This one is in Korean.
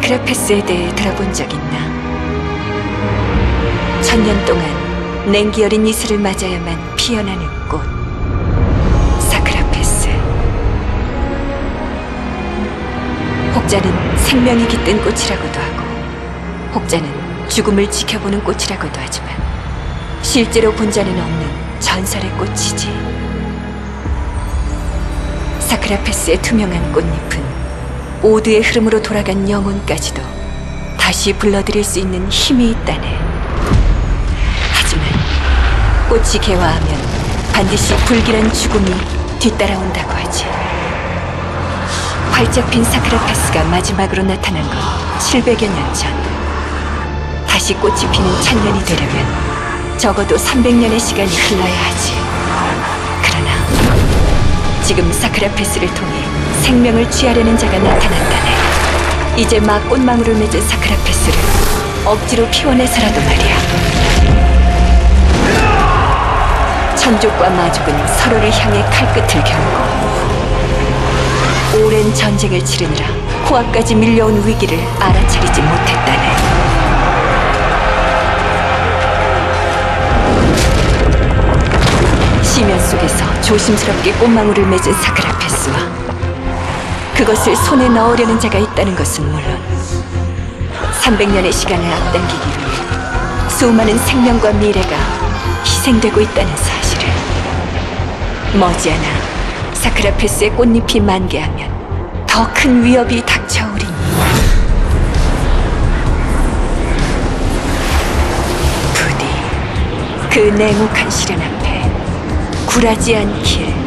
사크라페스에 대해 들어본 적 있나? 1000년 동안 냉기 어린 이슬을 맞아야만 피어나는 꽃, 사크라페스. 혹자는 생명이 깃든 꽃이라고도 하고, 혹자는 죽음을 지켜보는 꽃이라고도 하지만 실제로 본 자는 없는 전설의 꽃이지. 사크라페스의 투명한 꽃잎은 오드의 흐름으로 돌아간 영혼까지도 다시 불러들일 수 있는 힘이 있다네. 하지만 꽃이 개화하면 반드시 불길한 죽음이 뒤따라온다고 하지. 활짝 핀 사크라페스가 마지막으로 나타난 건 700여 년 전. 다시 꽃이 피는 천년이 되려면 적어도 300년의 시간이 흘러야 하지. 그러나 지금 사크라페스를 통해 생명을 취하려는 자가 나타났다네. 이제 막 꽃망울을 맺은 사크라페스를 억지로 피워내서라도 말이야. 천족과 마족은 서로를 향해 칼끝을 겨누고 오랜 전쟁을 치르느라 코앞까지 밀려온 위기를 알아차리지 못했다네. 시면 속에서 조심스럽게 꽃망울을 맺은 사크라페스와 그것을 손에 넣으려는 자가 있다는 것은 물론 300년의 시간을 앞당기기 위해 수많은 생명과 미래가 희생되고 있다는 사실을. 머지않아 사크라페스의 꽃잎이 만개하면 더 큰 위협이 닥쳐오리니 부디 그 냉혹한 시련 앞에 굴하지 않길.